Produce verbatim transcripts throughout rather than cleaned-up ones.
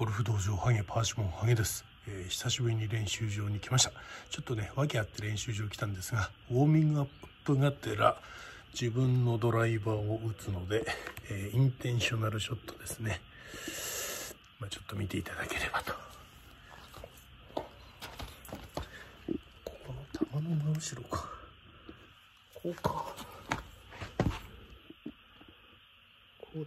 ゴルフ道場ハゲパーシモンハゲです、えー、久しぶりに練習場に来ました。ちょっとね訳あって練習場来たんですが、ウォーミングアップがてら自分のドライバーを打つので、えー、インテンショナルショットですね。まあ、ちょっと見ていただければと。この球の真後ろか、こうか、こうだね。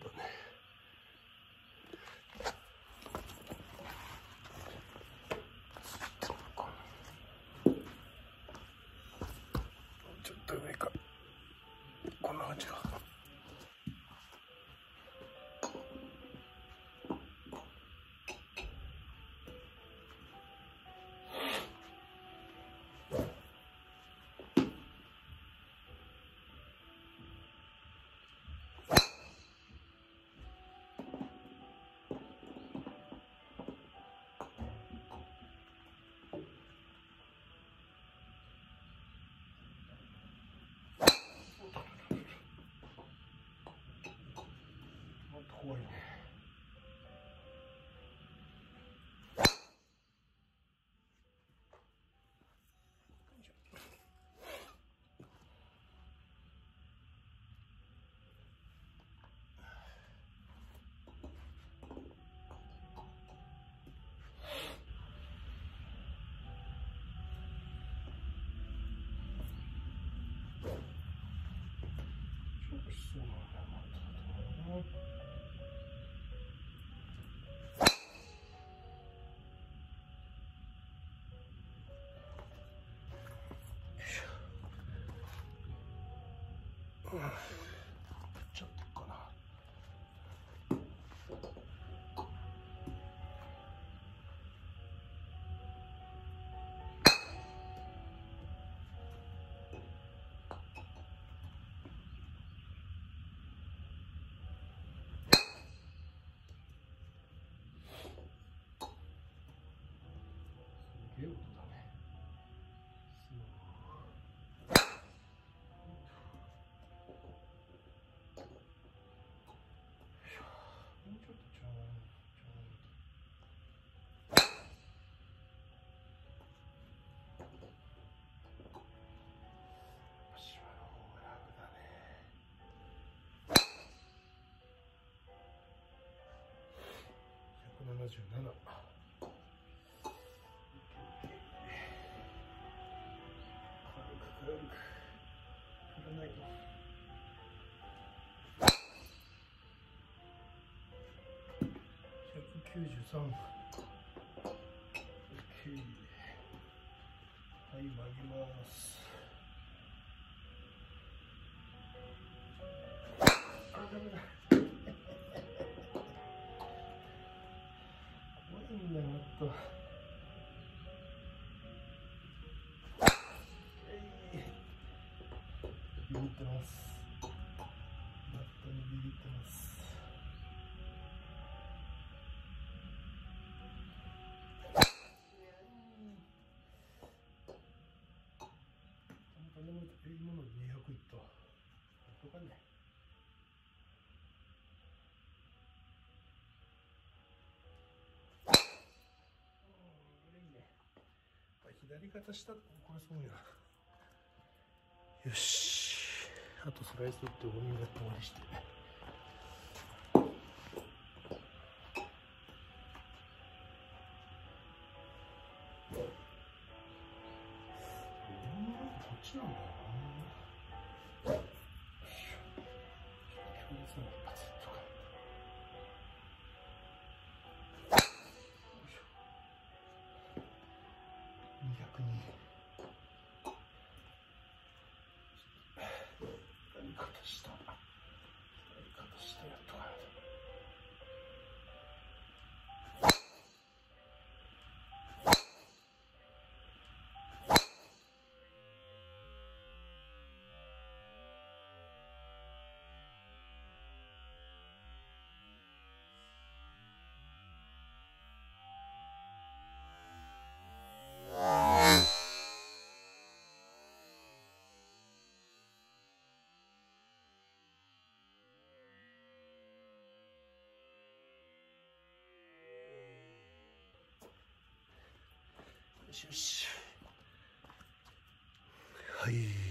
ちょっと上か、こんな感じか。怖いね。そうなんだよな。うん、ちょっとかな。すげえ音だね。もうちょっとちゃう芝の方が楽だね。ひゃくななじゅうなな。軽く軽く振らないと。ひゃくきゅうじゅうさん。 OK。 はい、曲げます。あ、ダメだ。怖いんだよ、もっと。ビビってます。バットにビビってます。今のにひゃくいった。なんとかね。左肩下、これそうや。よし。あとスライス打ってウォーミングアップ終わりして。こっちなんだよな。よいしょ。強烈な一発とか。よいしょ。にひゃくに。左肩下。左肩下やっとかないと。 しよし。はい。